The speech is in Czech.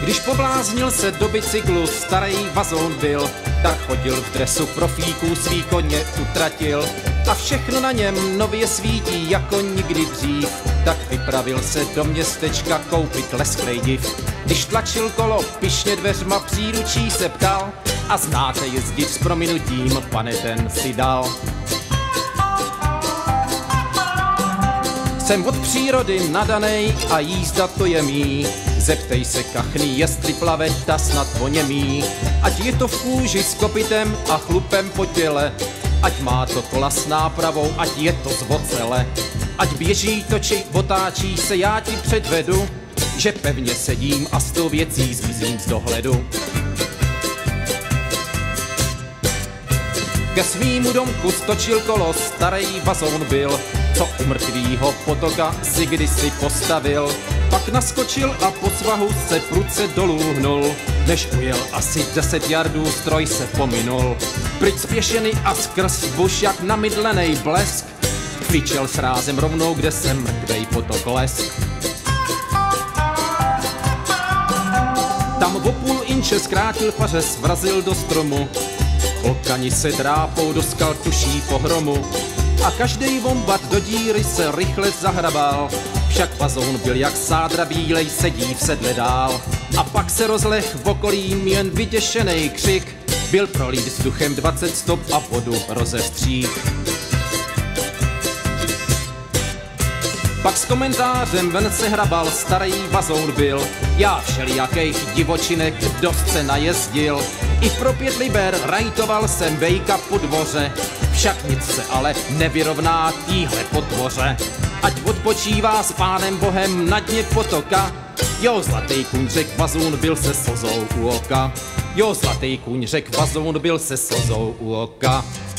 Když pobláznil se do bicyklu, starý vazón byl, tak chodil v dresu profíků, svý koně utratil a všechno na něm nově svítí jako nikdy dřív. Tak vypravil se do městečka koupit lesklej div. Když tlačil kolo pyšně dveřma, příručí se ptal: a znáte jezdit s prominutím, pane, ten si dal. Jsem od přírody nadanej a jízda to je mý. Zeptej se kachny, jestli plave ta snad oněmí. Ať je to v kůži s kopitem a chlupem po těle, ať má to kola s nápravou, ať je to z ocele. Ať běží, točí, otáčí se, já ti předvedu, že pevně sedím a s tou věcí zmizím z dohledu. Ke svýmu domku stočil kolo, starý vazón byl, co u mrtvýho potoka si kdysi postavil. Pak naskočil a po svahu se prudce dolů hnul. Než ujel asi 10 yardů, stroj se pominul. Pryč spěšený a skrz buš jak namydlenej blesk, kvičel s rázem rovnou, kde se mrtvej potok lesk. Tam o půl inče zkrátil pařez, vrazil do stromu. Klokani se drápou, do skal tuší pohromu. A každej vombat do díry se rychle zahrabal. Však vazón byl jak sádra bílej, sedí v sedle dál. A pak se rozleh v okolím jen vyděšenej křik. Byl prolít vzduchem 20 stop a vodu rozestřík. Pak s komentářem ven se hrabal, starý vazón byl. Já všelijakých divočinek dost se najezdil. I pro 5 liber rajtoval jsem vejka po dvoře. Však nic se ale nevyrovná týhle potvoře. Ať odpočívá s pánem Bohem na dně potoka. Jo, zlatý kuň řek, vazón byl se slzou u oka. Jo, zlatý kuň řek, vazón byl se slzou u oka.